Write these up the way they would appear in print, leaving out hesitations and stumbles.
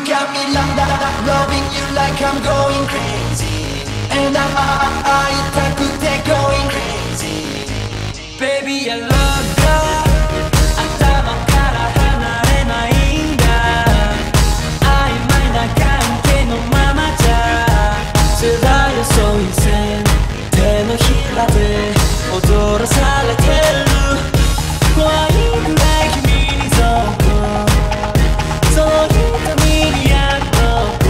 got me loving you like I'm going crazy. And I try to take going crazy. Baby, I love you. 頭から離れないんだ。曖昧な関係のままじゃ世代をそういう線手のひらで踊らされてる。怖いくらい君にそっとそういうためにやっと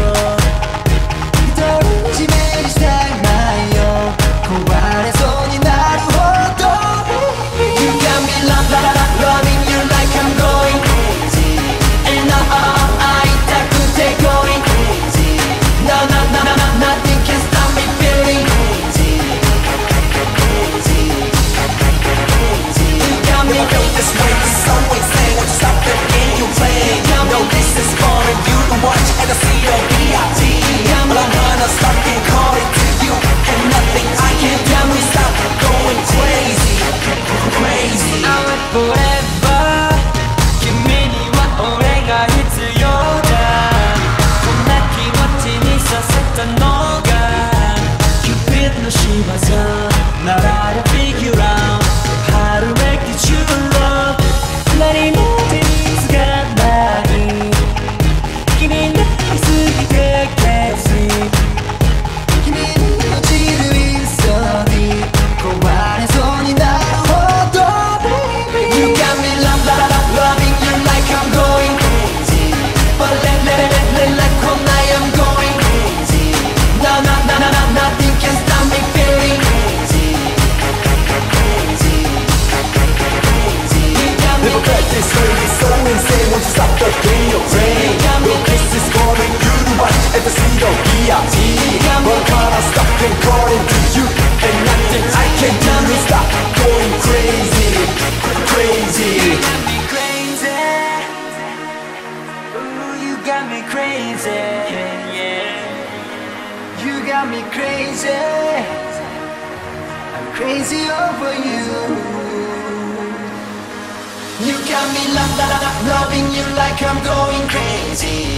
独り占めにしたいないよ。壊れそうになるほど You got me loving you like I'm going crazy. And I try to take going crazy. No, nothing can stop me feeling crazy. You got me This way is always saying what you stop the game you play. No, this is calling you to watch and I see your B.I.G. But I'm gonna stop and call it to you. And nothing I can do is stop going crazy. Crazy. I'll wait forever. 君には俺が必要だ。こんな気持ちにさせたのが Cupid の仕業なら Figure out how to make it true love. 何も手につかない気になりすぎて Crazy 君に落ちるいっそに壊れそうになるほど Baby You got me loving you like I'm going crazy. But let one night I'm going crazy. No, nothing can stop me feeling crazy. You got me Never crack this way, it's so insane. Won't you stop the game you play? No, this is calling you to watch and to see your B.I.G. But I'm gonna stop and call it to you. And nothing I can do is stop going crazy. Crazy. You got me crazy. Ooh, you got me crazy. Yeah. You got me crazy. I'm crazy over you. You got me loving you like I'm going crazy.